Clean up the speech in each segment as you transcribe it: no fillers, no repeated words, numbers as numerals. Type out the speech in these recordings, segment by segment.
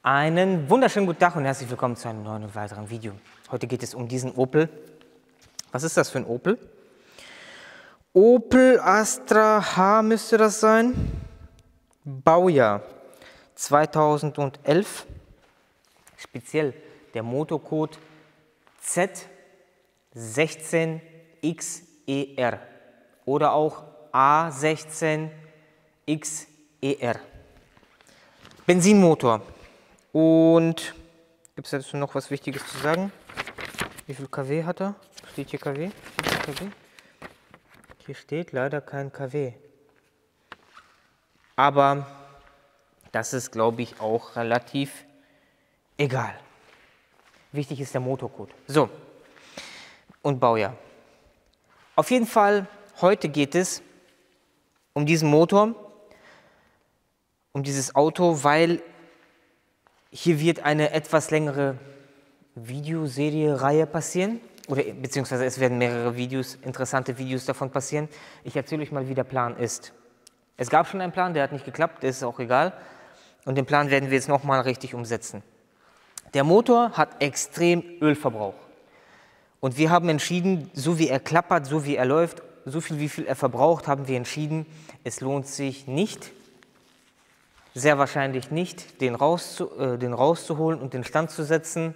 Einen wunderschönen guten Tag und herzlich willkommen zu einem neuen und weiteren Video. Heute geht es um diesen Opel. Was ist das für ein Opel? Opel Astra H müsste das sein. Baujahr 2011. Speziell der Motorcode Z16XER oder auch A16XER. Benzinmotor. Und gibt es dazu noch was Wichtiges zu sagen? Wie viel kW hat er? Steht hier kW? Hier steht leider kein kW. Aber das ist, glaube ich, auch relativ egal. Wichtig ist der Motorcode. So, und Baujahr. Auf jeden Fall, heute geht es um diesen Motor, um dieses Auto, weil hier wird eine etwas längere Videoserie-Reihe passieren, oder beziehungsweise es werden mehrere Videos, interessante Videos davon passieren. Ich erzähle euch mal, wie der Plan ist. Es gab schon einen Plan, der hat nicht geklappt, der ist auch egal. Und den Plan werden wir jetzt nochmal richtig umsetzen. Der Motor hat extrem Ölverbrauch. Und wir haben entschieden, so wie er klappert, so wie er läuft, so viel wie viel er verbraucht, haben wir entschieden, es lohnt sich nicht, sehr wahrscheinlich nicht, den rauszuholen und den Stand zu setzen.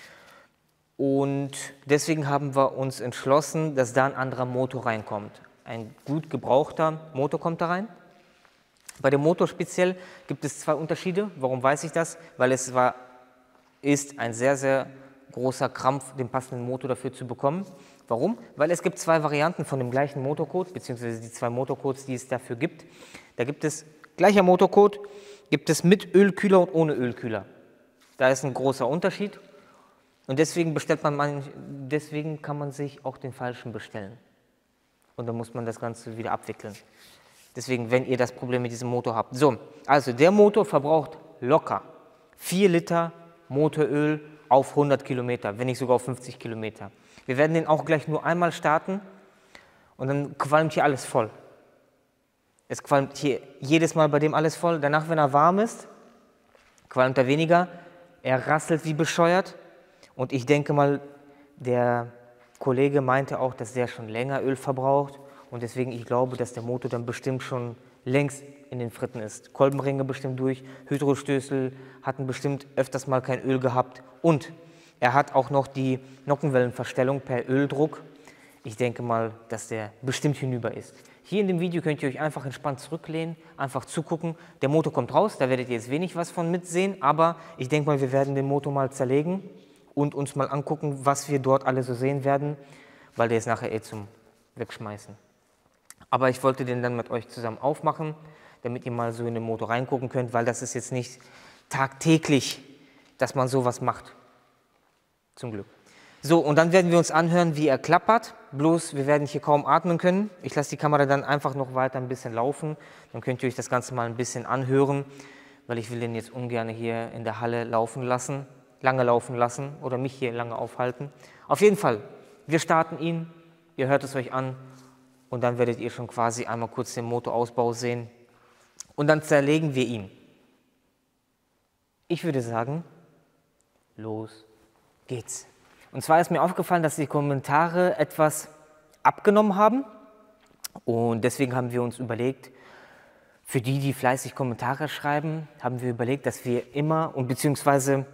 Und deswegen haben wir uns entschlossen, dass da ein anderer Motor reinkommt. Ein gut gebrauchter Motor kommt da rein. Bei dem Motor speziell gibt es zwei Unterschiede. Warum weiß ich das? Weil es ist ein sehr, sehr großer Krampf, den passenden Motor dafür zu bekommen. Warum? Weil es gibt zwei Varianten von dem gleichen Motorcode, beziehungsweise die zwei Motorcodes, die es dafür gibt. Da gibt es gleicher Motorcode, gibt es mit Ölkühler und ohne Ölkühler. Da ist ein großer Unterschied und deswegen kann man sich auch den falschen bestellen. Und dann muss man das Ganze wieder abwickeln. Deswegen, wenn ihr das Problem mit diesem Motor habt. So, also der Motor verbraucht locker 4 Liter Motoröl auf 100 Kilometer, wenn nicht sogar auf 50 Kilometer. Wir werden den auch gleich nur einmal starten und dann qualmt hier alles voll. Es qualmt hier jedes Mal bei dem alles voll. Danach, wenn er warm ist, qualmt er weniger. Er rasselt wie bescheuert. Und ich denke mal, der Kollege meinte auch, dass der schon länger Öl verbraucht. Und deswegen, ich glaube, dass der Motor dann bestimmt schon längst in den Fritten ist. Kolbenringe bestimmt durch, Hydrostößel hatten bestimmt öfters mal kein Öl gehabt. Und er hat auch noch die Nockenwellenverstellung per Öldruck. Ich denke mal, dass der bestimmt hinüber ist. Hier in dem Video könnt ihr euch einfach entspannt zurücklehnen, einfach zugucken. Der Motor kommt raus, da werdet ihr jetzt wenig was von mitsehen, aber ich denke mal, wir werden den Motor mal zerlegen und uns mal angucken, was wir dort alle so sehen werden, weil der ist nachher zum Wegschmeißen. Aber ich wollte den dann mit euch zusammen aufmachen, damit ihr mal so in den Motor reingucken könnt, weil das ist jetzt nicht tagtäglich, dass man sowas macht. Zum Glück. So, und dann werden wir uns anhören, wie er klappert, bloß wir werden hier kaum atmen können. Ich lasse die Kamera dann einfach noch weiter ein bisschen laufen, dann könnt ihr euch das Ganze mal ein bisschen anhören, weil ich will den jetzt ungern hier in der Halle lange laufen lassen oder mich hier lange aufhalten. Auf jeden Fall, wir starten ihn, ihr hört es euch an und dann werdet ihr schon quasi einmal kurz den Motorausbau sehen und dann zerlegen wir ihn. Ich würde sagen, los geht's. Und zwar ist mir aufgefallen, dass die Kommentare etwas abgenommen haben. Und deswegen haben wir uns überlegt, für die, die fleißig Kommentare schreiben, haben wir überlegt, dass wir immer, und beziehungsweise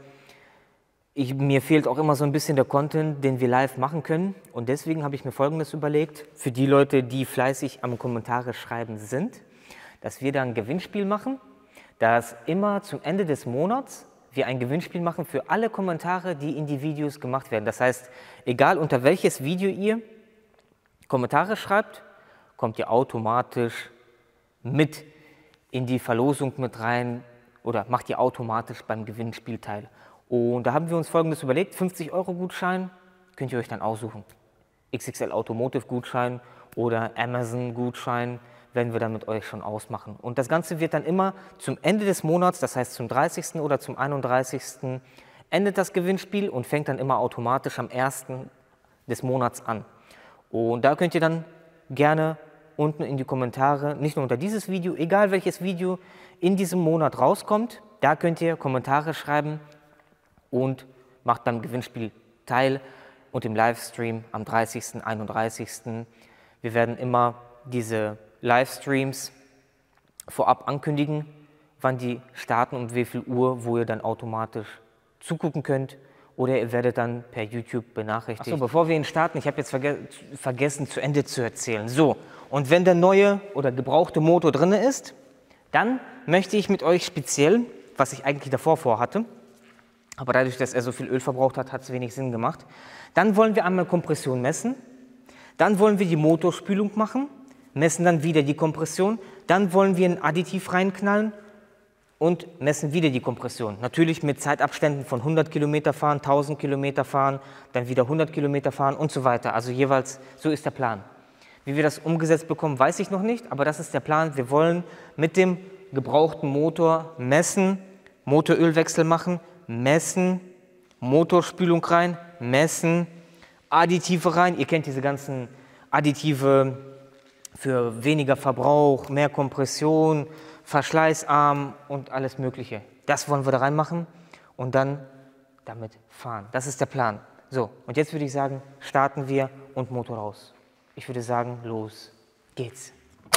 mir fehlt auch immer so ein bisschen der Content, den wir live machen können. Und deswegen habe ich mir Folgendes überlegt, für die Leute, die fleißig am Kommentare schreiben sind, dass wir da ein Gewinnspiel machen, dass immer zum Ende des Monats wir ein Gewinnspiel machen für alle Kommentare, die in die Videos gemacht werden. Das heißt, egal unter welches Video ihr Kommentare schreibt, kommt ihr automatisch mit in die Verlosung mit rein oder macht ihr automatisch beim Gewinnspiel teil. Und da haben wir uns Folgendes überlegt, 50 € Gutschein könnt ihr euch dann aussuchen. XXL Automotive Gutschein oder Amazon Gutschein werden wir dann mit euch schon ausmachen. Und das Ganze wird dann immer zum Ende des Monats, das heißt zum 30. oder zum 31. endet das Gewinnspiel und fängt dann immer automatisch am 1. des Monats an. Und da könnt ihr dann gerne unten in die Kommentare, nicht nur unter dieses Video, egal welches Video in diesem Monat rauskommt, Da könnt ihr Kommentare schreiben und macht beim Gewinnspiel teil und im Livestream am 30., 31. Wir werden immer diese Livestreams vorab ankündigen, wann die starten und wie viel Uhr, wo ihr dann automatisch zugucken könnt. Oder ihr werdet dann per YouTube benachrichtigt. Achso, bevor wir ihn starten, ich habe jetzt vergessen zu Ende zu erzählen. So, und wenn der neue oder gebrauchte Motor drin ist, dann möchte ich mit euch speziell, was ich eigentlich davor vorhatte, aber dadurch, dass er so viel Öl verbraucht hat, hat es wenig Sinn gemacht. Dann wollen wir einmal Kompression messen, dann wollen wir die Motorspülung machen, messen dann wieder die Kompression, dann wollen wir ein Additiv reinknallen und messen wieder die Kompression. Natürlich mit Zeitabständen von 100 Kilometer fahren, 1000 Kilometer fahren, dann wieder 100 Kilometer fahren und so weiter. Also jeweils, so ist der Plan. Wie wir das umgesetzt bekommen, weiß ich noch nicht, aber das ist der Plan. Wir wollen mit dem gebrauchten Motor messen, Motorölwechsel machen, messen, Motorspülung rein, messen, Additive rein. Ihr kennt diese ganzen Additive für weniger Verbrauch, mehr Kompression, verschleißarm und alles Mögliche. Das wollen wir da reinmachen und dann damit fahren. Das ist der Plan. So, und jetzt würde ich sagen, starten wir und Motor raus. Ich würde sagen, los geht's.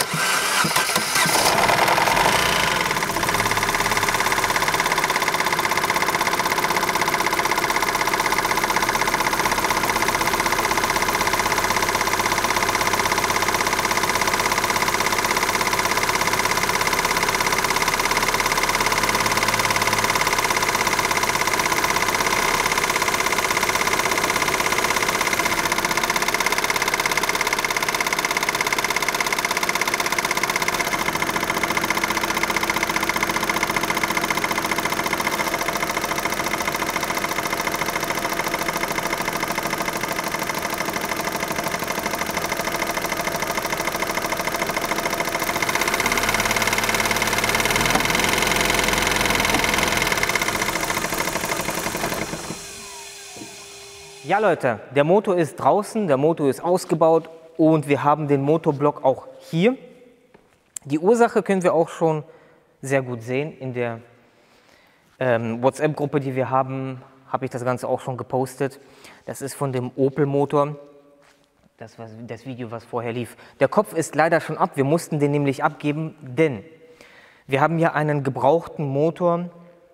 Ja Leute, der Motor ist draußen, der Motor ist ausgebaut und wir haben den Motorblock auch hier. Die Ursache können wir auch schon sehr gut sehen. In der WhatsApp-Gruppe, die wir haben, habe ich das Ganze auch schon gepostet. Das ist von dem Opel-Motor, das war das Video, was vorher lief. Der Kopf ist leider schon ab, wir mussten den nämlich abgeben, denn wir haben ja einen gebrauchten Motor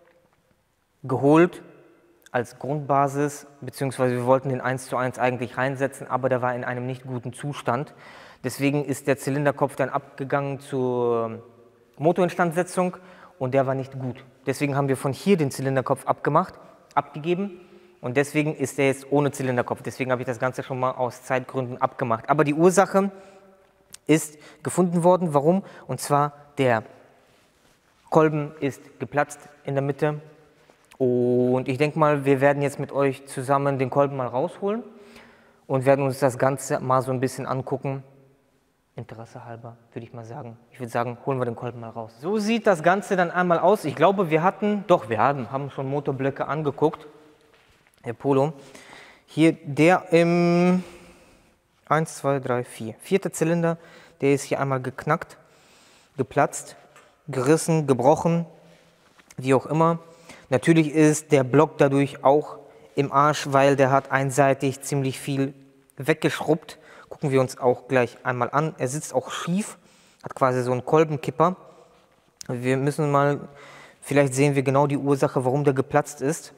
geholt, als Grundbasis, beziehungsweise wir wollten den 1:1 eigentlich reinsetzen, aber der war in einem nicht guten Zustand. Deswegen ist der Zylinderkopf dann abgegangen zur Motorinstandsetzung und der war nicht gut. Deswegen haben wir von hier den Zylinderkopf abgegeben und deswegen ist der jetzt ohne Zylinderkopf. Deswegen habe ich das Ganze schon mal aus Zeitgründen abgemacht. Aber die Ursache ist gefunden worden. Warum? Und zwar der Kolben ist geplatzt in der Mitte. Und ich denke mal, wir werden jetzt mit euch zusammen den Kolben mal rausholen und werden uns das Ganze mal so ein bisschen angucken. Interesse halber, würde ich mal sagen. Ich würde sagen, holen wir den Kolben mal raus. So sieht das Ganze dann einmal aus. Ich glaube, wir haben schon Motorblöcke angeguckt. Der Polo. Hier der im 1, 2, 3, 4. Vierter Zylinder, der ist hier einmal geknackt, geplatzt, gerissen, gebrochen, wie auch immer. Natürlich ist der Block dadurch auch im Arsch, weil der hat einseitig ziemlich viel weggeschrubbt. Gucken wir uns auch gleich einmal an. Er sitzt auch schief, hat quasi so einen Kolbenkipper. Wir müssen mal, vielleicht sehen wir genau die Ursache, warum der geplatzt ist.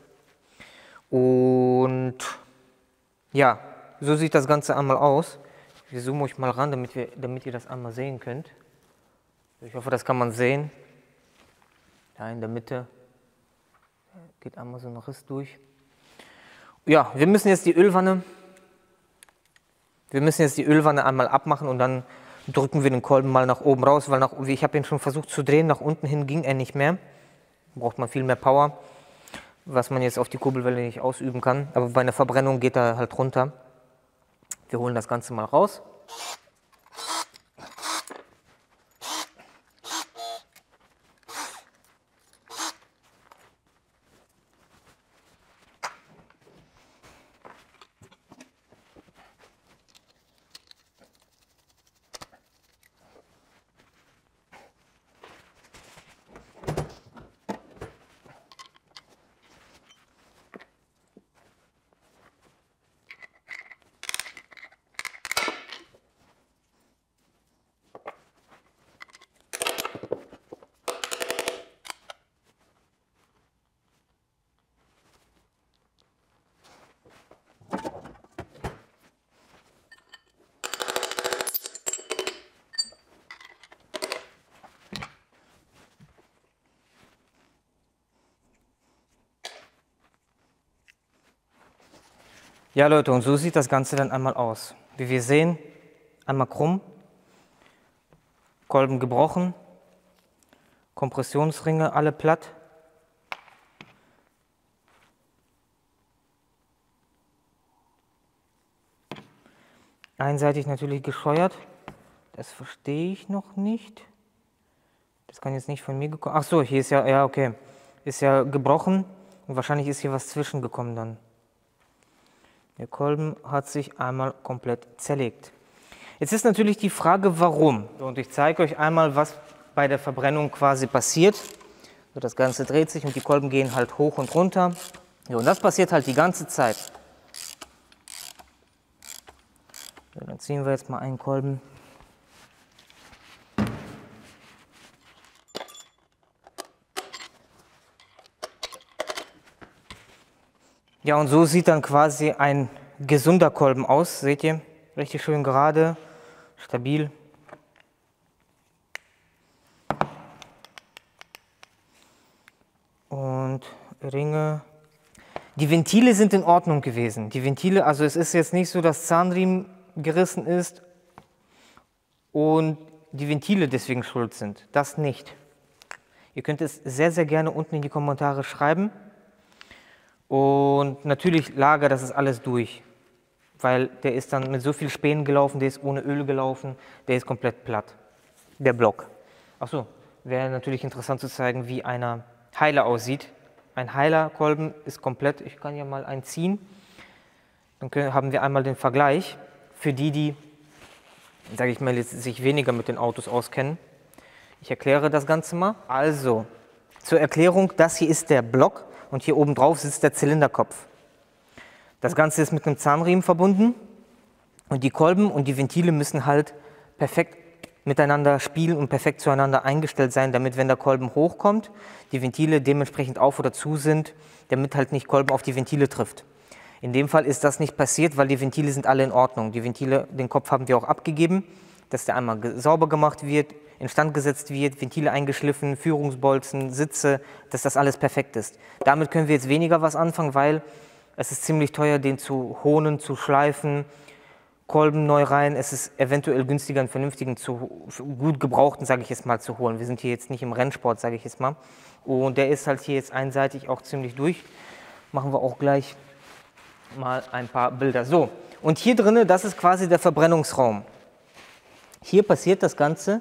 Und ja, so sieht das Ganze einmal aus. Ich zoome euch mal ran, damit ihr das einmal sehen könnt. Ich hoffe, das kann man sehen. Da in der Mitte geht einmal so ein Riss durch. Ja, wir müssen jetzt die Ölwanne einmal abmachen und dann drücken wir den Kolben mal nach oben raus, weil ich habe ihn schon versucht zu drehen, nach unten hin ging er nicht mehr. Braucht man viel mehr Power, was man jetzt auf die Kurbelwelle nicht ausüben kann. Aber bei einer Verbrennung geht er halt runter. Wir holen das Ganze mal raus. Ja Leute, und so sieht das Ganze dann einmal aus. Wie wir sehen, einmal krumm, Kolben gebrochen, Kompressionsringe alle platt. Einseitig natürlich gescheuert. Das verstehe ich noch nicht. Das kann jetzt nicht von mir gekommen. Ach so, hier ist ja, okay. Ist ja gebrochen und wahrscheinlich ist hier was zwischengekommen dann. Der Kolben hat sich einmal komplett zerlegt. Jetzt ist natürlich die Frage, warum. Und ich zeige euch einmal, was bei der Verbrennung quasi passiert. So, das Ganze dreht sich und die Kolben gehen halt hoch und runter. So, und das passiert halt die ganze Zeit. So, dann ziehen wir jetzt mal einen Kolben. Ja, und so sieht dann quasi ein gesunder Kolben aus, seht ihr? Richtig schön gerade, stabil. Und Ringe. Die Ventile sind in Ordnung gewesen. Die Ventile, also es ist jetzt nicht so, dass Zahnriemen gerissen ist und die Ventile deswegen schuld sind. Das nicht. Ihr könnt es sehr, sehr gerne unten in die Kommentare schreiben. Und natürlich Lager, das ist alles durch. Weil der ist dann mit so viel Spänen gelaufen, der ist ohne Öl gelaufen, der ist komplett platt. Der Block. Achso, wäre natürlich interessant zu zeigen, wie einer Heiler aussieht. Ein Heilerkolben ist komplett, ich kann ja mal einen ziehen. Dann haben wir einmal den Vergleich für die, sage ich mal, jetzt sich weniger mit den Autos auskennen. Ich erkläre das Ganze mal. Also, zur Erklärung, das hier ist der Block und hier oben drauf sitzt der Zylinderkopf. Das Ganze ist mit einem Zahnriemen verbunden und die Kolben und die Ventile müssen halt perfekt miteinander spielen und perfekt zueinander eingestellt sein, damit, wenn der Kolben hochkommt, die Ventile dementsprechend auf oder zu sind, damit halt nicht Kolben auf die Ventile trifft. In dem Fall ist das nicht passiert, weil die Ventile sind alle in Ordnung. Die Ventile, den Kopf haben wir auch abgegeben, dass der einmal sauber gemacht wird, instand gesetzt wird, Ventile eingeschliffen, Führungsbolzen, Sitze, dass das alles perfekt ist. Damit können wir jetzt weniger was anfangen, weil es ist ziemlich teuer, den zu honen, zu schleifen, Kolben neu rein. Es ist eventuell günstiger, einen vernünftigen, gut gebrauchten, sage ich jetzt mal, zu holen. Wir sind hier jetzt nicht im Rennsport, sage ich jetzt mal. Und der ist halt hier jetzt einseitig auch ziemlich durch. Machen wir auch gleich mal ein paar Bilder. So, und hier drinnen, das ist quasi der Verbrennungsraum. Hier passiert das Ganze.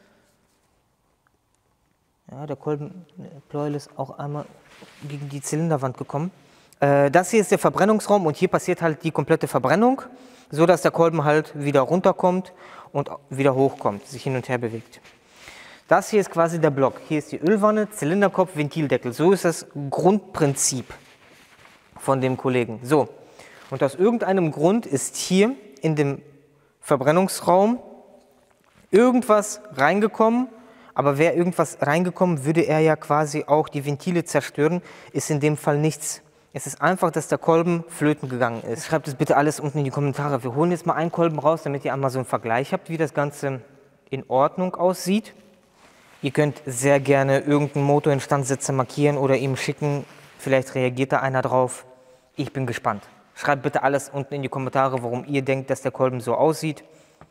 Ja, der Kolbenpleuel ist auch einmal gegen die Zylinderwand gekommen. Das hier ist der Verbrennungsraum und hier passiert halt die komplette Verbrennung, so dass der Kolben halt wieder runterkommt und wieder hochkommt, sich hin und her bewegt. Das hier ist quasi der Block. Hier ist die Ölwanne, Zylinderkopf, Ventildeckel. So ist das Grundprinzip von dem Kollegen. So, und aus irgendeinem Grund ist hier in dem Verbrennungsraum irgendwas reingekommen, aber wäre irgendwas reingekommen, würde er ja quasi auch die Ventile zerstören, ist in dem Fall nichts. Es ist einfach, dass der Kolben flöten gegangen ist. Schreibt es bitte alles unten in die Kommentare. Wir holen jetzt mal einen Kolben raus, damit ihr einmal so einen Vergleich habt, wie das Ganze in Ordnung aussieht. Ihr könnt sehr gerne irgendeinen Motorinstandsetzer markieren oder ihm schicken. Vielleicht reagiert da einer drauf. Ich bin gespannt. Schreibt bitte alles unten in die Kommentare, warum ihr denkt, dass der Kolben so aussieht.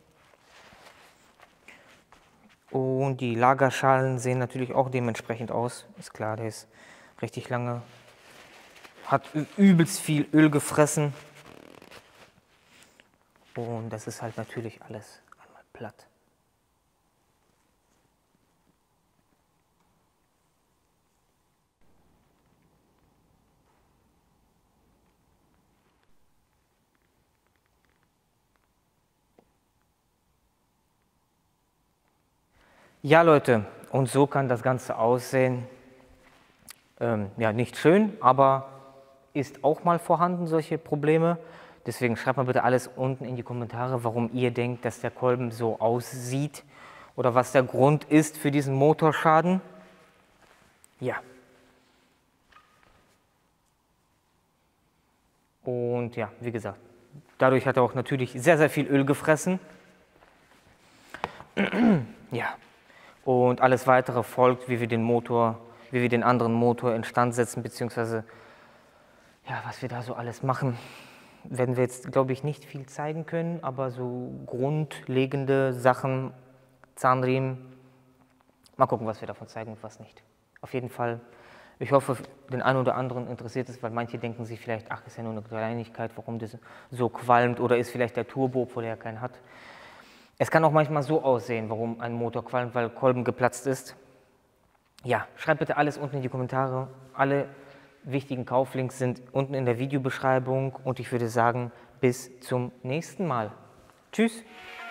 Und die Lagerschalen sehen natürlich auch dementsprechend aus. Ist klar, der ist richtig lange. Hat übelst viel Öl gefressen. Und das ist halt natürlich alles einmal platt. Ja Leute, und so kann das Ganze aussehen. Ja, nicht schön, aber ist auch mal vorhanden, solche Probleme. Deswegen schreibt mal bitte alles unten in die Kommentare, warum ihr denkt, dass der Kolben so aussieht oder was der Grund ist für diesen Motorschaden. Ja. Und ja, wie gesagt, dadurch hat er auch natürlich sehr, sehr viel Öl gefressen. Ja. Und alles weitere folgt, wie wir den anderen Motor instand setzen, beziehungsweise ja, was wir da so alles machen. werden wir jetzt, glaube ich, nicht viel zeigen können, aber so grundlegende Sachen, Zahnriemen, mal gucken, was wir davon zeigen und was nicht. Auf jeden Fall, ich hoffe, den einen oder anderen interessiert es, weil manche denken sich vielleicht, ach, ist ja nur eine Kleinigkeit, warum das so qualmt, oder ist vielleicht der Turbo, obwohl er keinen hat. Es kann auch manchmal so aussehen, warum ein Motor qualmt, weil Kolben geplatzt ist. Ja, schreibt bitte alles unten in die Kommentare. Alle wichtigen Kauflinks sind unten in der Videobeschreibung und ich würde sagen, bis zum nächsten Mal. Tschüss!